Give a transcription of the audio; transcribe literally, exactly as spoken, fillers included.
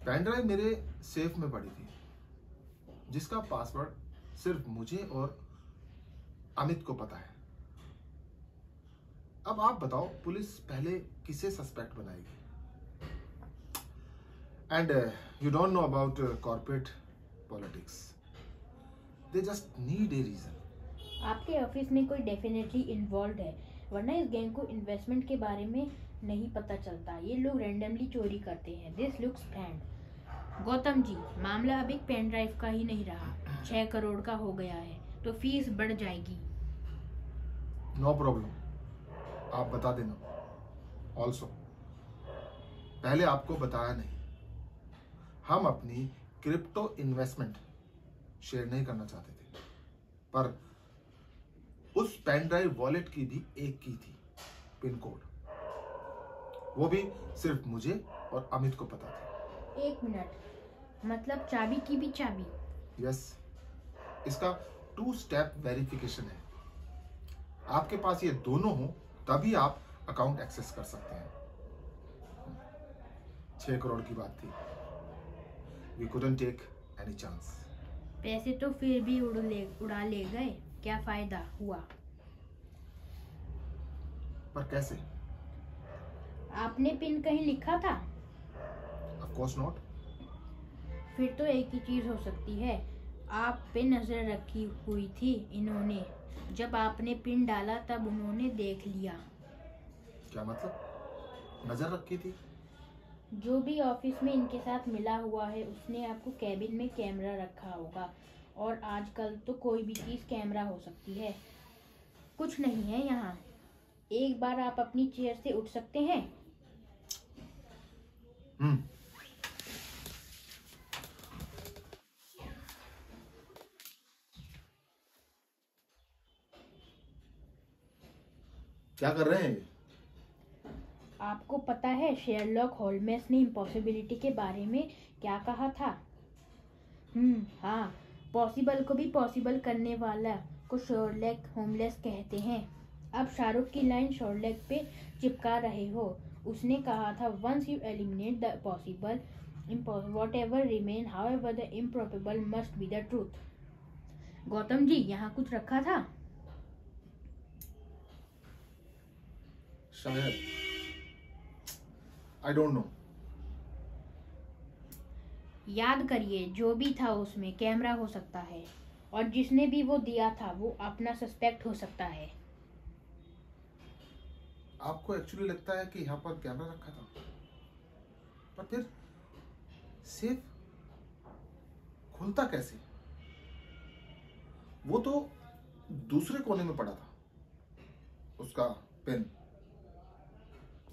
Pen drive मेरे safe में पड़ी थी, जिसका पासवर्ड सिर्फ मुझे और अमित को पता है। अब आप बताओ, पुलिस पहले किसे सस्पेक्ट बनाएगी? And you don't know about corporate politics, they just need a reason. आपके ऑफिस में कोई डेफिनेटली इन्वॉल्व है, वरना इस गैंग को इन्वेस्टमेंट के बारे में नहीं पता चलता। ये लोग रैंडमली चोरी करते हैं। This looks planned. Gautam ji, मामला अब एक पेन ड्राइव का ही नहीं रहा, छह करोड़ का हो गया है, तो फीस बढ़ जाएगी। नो प्रॉब्लम, आप बता देना। ऑल्सो पहले आपको बताया नहीं, हम अपनी क्रिप्टो इन्वेस्टमेंट शेयर नहीं करना चाहते थे, पर उस पेन ड्राइव वॉलेट की भी एक की थी, पिन कोड, वो भी सिर्फ मुझे और अमित को पता था। एक मिनट, मतलब चाबी की भी चाबी? यस, इसका टू स्टेप वेरिफिकेशन है। आपके पास ये दोनों हो तभी आप अकाउंट एक्सेस कर सकते हैं। छह करोड़ की बात थी, we couldn't take any chance. पैसे तो फिर भी उड़ ले उड़ा ले गए, क्या फायदा हुआ? पर कैसे? आपने पिन कहीं लिखा था? Of course not. फिर तो एक ही चीज हो सकती है, आप पे नजर रखी हुई थी इन्होंने। जब आपने पिन डाला तब उन्होंने देख लिया। क्या मतलब? नजर रखी थी? जो भी ऑफिस में इनके साथ मिला हुआ है, उसने आपको कैबिन में कैमरा रखा होगा, और आजकल तो कोई भी चीज कैमरा हो सकती है। कुछ नहीं है यहाँ। एक बार आप अपनी चेयर से उठ सकते हैं? हम्म क्या कर रहे हैं? आपको पता है शेरलॉक होल्मेस ने इम्पॉसिबिलिटी के बारे में क्या कहा था? हम्म हाँ, पॉसिबल को भी पॉसिबल करने वाला को शर्लॉक होमलेस कहते हैं। अब शाहरुख की लाइन शर्लॉक पे चिपका रहे हो। उसने कहा था, once you eliminate the possible, whatever remain, however the improbable must be the truth. Gautam ji, यहाँ कुछ रखा था? शायद, आई डोंट नो। याद करिए, जो भी था उसमें कैमरा हो सकता है, और जिसने भी वो दिया था वो अपना सस्पेक्ट हो सकता है। आपको एक्चुअली लगता है कि यहाँ पर कैमरा रखा था, पर फिर सेफ खुलता कैसे? वो तो दूसरे कोने में पड़ा था, उसका पेन।